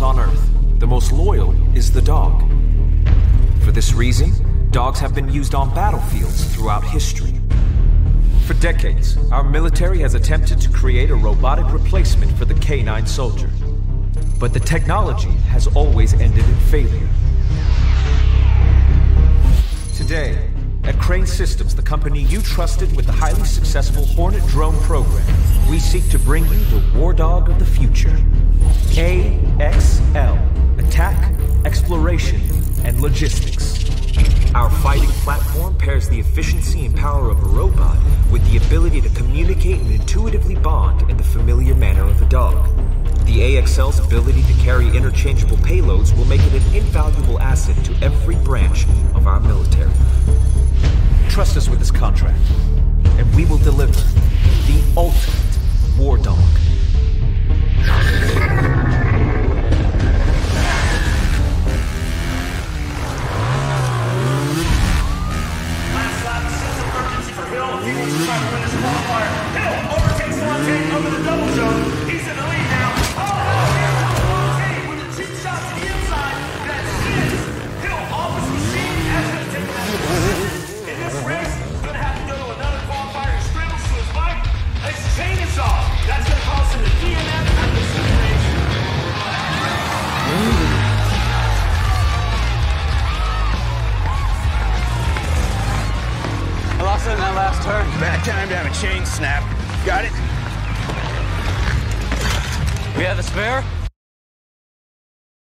on Earth, the most loyal is the dog. For this reason, dogs have been used on battlefields throughout history. For decades, our military has attempted to create a robotic replacement for the canine soldier. But the technology has always ended in failure. Today, at Crane Systems, the company you trusted with the highly successful Hornet drone program, we seek to bring you the war dog of the future. AXL. Attack, Exploration, and Logistics. Our fighting platform pairs the efficiency and power of a robot with the ability to communicate and intuitively bond in the familiar manner of a dog. The AXL's ability to carry interchangeable payloads will make it an invaluable asset to every branch of our military. Trust us with this contract, and we will deliver the ultimate war dog. Last lap, sense of urgency for Hill. He wants to try to win this qualifier. Hill overtakes Fontaine over the double zone. He's in the lead now. Fontaine with a cheap shot to the inside. That's it. Hill off his machine as going to take that position. In this race, he's going to have to go to another qualifier and scramble to his bike. His chain is off. That's going to cause him to DNF at this race. I lost it in that last turn. Bad time to have a chain snap. Got it? We have the spare?